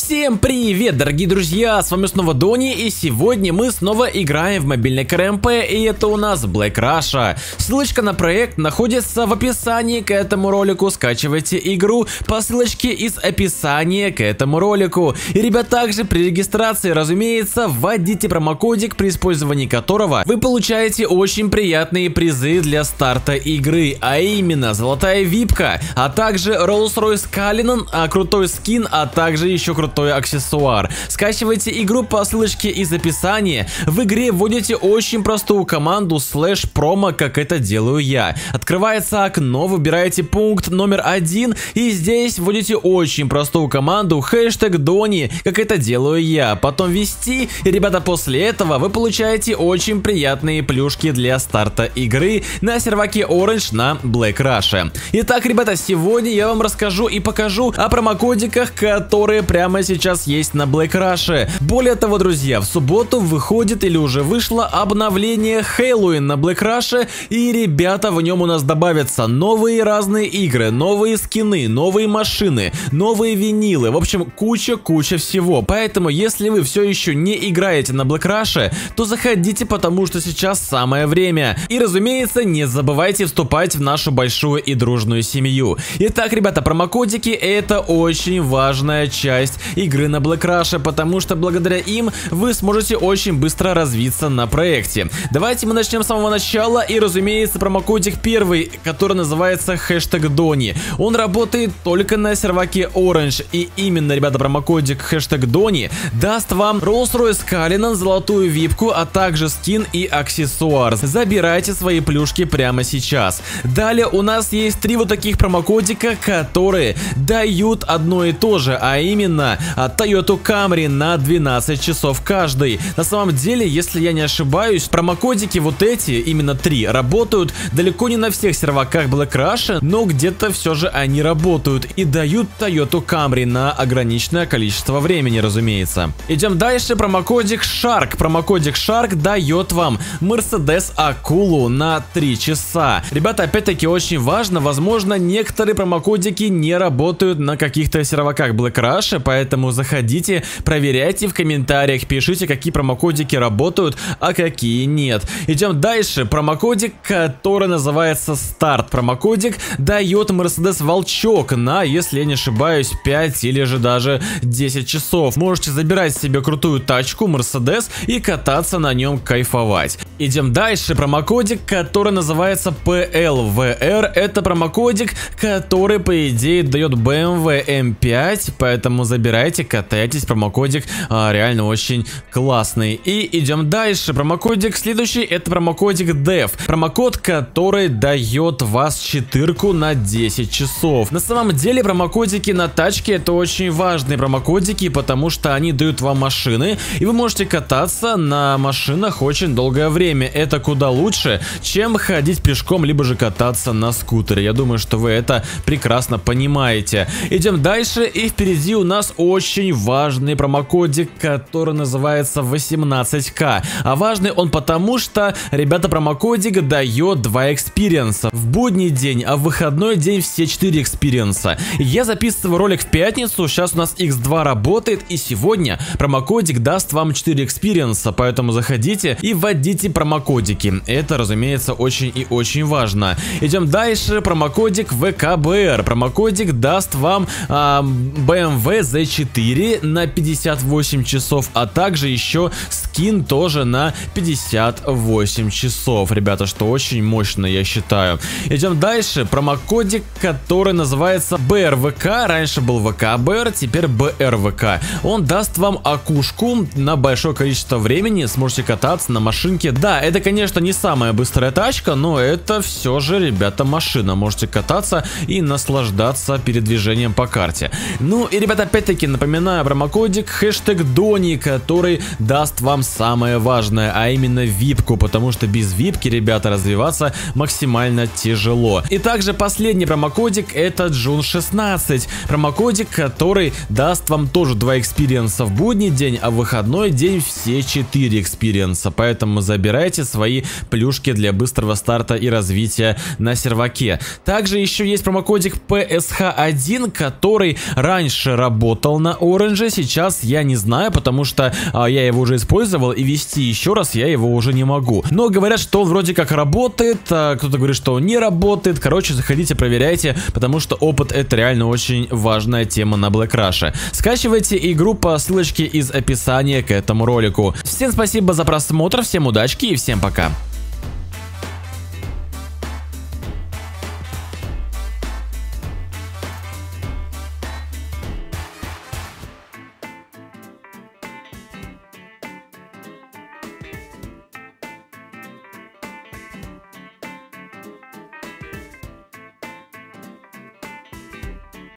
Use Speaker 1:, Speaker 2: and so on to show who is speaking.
Speaker 1: Всем привет, дорогие друзья, с вами снова Дони, и сегодня мы снова играем в мобильный КРМП, и это у нас Black Russia. Ссылочка на проект находится в описании к этому ролику, скачивайте игру по ссылочке из описания к этому ролику. И, ребят, также при регистрации, разумеется, вводите промокодик, при использовании которого вы получаете очень приятные призы для старта игры, а именно золотая випка, а также Rolls-Royce Cullinan, крутой скин, а также еще крутой аксессуар. Скачивайте игру по ссылочке из описания. В игре вводите очень простую команду /промо, как это делаю я. Открывается окно, выбираете пункт номер 1 и здесь вводите очень простую команду #Дони, как это делаю я. Потом ввести, и, ребята, после этого вы получаете очень приятные плюшки для старта игры на серваке Orange на Black Russia. Итак, ребята, сегодня я вам расскажу и покажу о промокодиках, которые прямо сейчас есть на Black Russia. Более того, друзья, в субботу выходит или уже вышло обновление Halloween на Black Russia, и, ребята, в нем у нас добавятся новые разные игры, новые скины, новые машины, новые винилы, в общем, куча всего. Поэтому, если вы все еще не играете на Black Russia, то заходите, потому что сейчас самое время. И, разумеется, не забывайте вступать в нашу большую и дружную семью. Итак, ребята, промокодики — это очень важная часть игры на Black Russia, потому что благодаря им вы сможете очень быстро развиться на проекте. Давайте мы начнем с самого начала, и, разумеется, промокодик первый, который называется #Дони. Он работает только на серваке Orange, и именно, ребята, промокодик #Дони даст вам Rolls-Royce Cullinan, золотую випку, а также скин и аксессуар. Забирайте свои плюшки прямо сейчас. Далее у нас есть 3 вот таких промокодика, которые дают одно и то же, а именно Toyota Camry на 12 часов каждый. На самом деле, если я не ошибаюсь, промокодики вот эти, именно 3, работают далеко не на всех серваках Black Russia, но где-то все же они работают и дают Toyota Camry на ограниченное количество времени, разумеется. Идем дальше. Промокодик Shark. Промокодик Shark дает вам Mercedes Акулу на 3 часа. Ребята, опять-таки очень важно, возможно, некоторые промокодики не работают на каких-то серваках Black Russia, поэтому заходите, проверяйте в комментариях, пишите, какие промокодики работают, а какие нет. Идем дальше. Промокодик, который называется Старт. Промокодик дает Mercedes Волчок на, если я не ошибаюсь, 5 или же даже 10 часов. Можете забирать себе крутую тачку Mercedes и кататься на нем, кайфовать. Идем дальше. Промокодик, который называется PLVR. Это промокодик, который, по идее, дает BMW M5, поэтому забирайте, катайтесь. Промокодик реально очень классный. И идем дальше. Промокодик следующий — это промокодик DEV. Промокод, который дает вас 4 на 10 часов. На самом деле, промокодики на тачке — это очень важные промокодики, потому что они дают вам машины, и вы можете кататься на машинах очень долгое время. Это куда лучше, чем ходить пешком, либо же кататься на скутере. Я думаю, что вы это прекрасно понимаете. Идем дальше, и впереди у нас очень важный промокодик, который называется 18К. А важный он потому, что, ребята, промокодик дает 2 экспириенса в будний день, а в выходной день все 4 экспириенса. Я записываю ролик в пятницу, сейчас у нас X2 работает, и сегодня промокодик даст вам 4 экспириенса, поэтому заходите и вводите промокодики. Это, разумеется, очень и очень важно. Идем дальше. Промокодик ВКБР. Промокодик даст вам BMW Z4 на 58 часов, а также еще скин тоже на 58 часов, ребята, что очень мощно, я считаю. Идем дальше. Промокодик, который называется BRVK. Раньше был ВКБР, теперь BRVK. Он даст вам акушку на большое количество времени, сможете кататься на машинке. Да, это, конечно, не самая быстрая тачка, но это все же, ребята, машина. Можете кататься и наслаждаться передвижением по карте. Ну и, ребята, опять-таки напоминаю промокодик #Дони, который даст вам самое важное, а именно випку, потому что без випки, ребята, развиваться максимально тяжело. И также последний промокодик — это June16. Промокодик, который даст вам тоже 2 экспириенса в будний день, а в выходной день все 4 экспириенса. Поэтому забирайте свои плюшки для быстрого старта и развития на серваке. Также еще есть промокодик PSH1, который раньше работал работал на Оранже, сейчас я не знаю, потому что я его уже использовал, и вести еще раз я его уже не могу. Но говорят, что он вроде как работает, кто-то говорит, что он не работает. Короче, заходите, проверяйте, потому что опыт — это реально очень важная тема на Black Rush. Скачивайте игру по ссылочке из описания к этому ролику. Всем спасибо за просмотр, всем удачки и всем пока.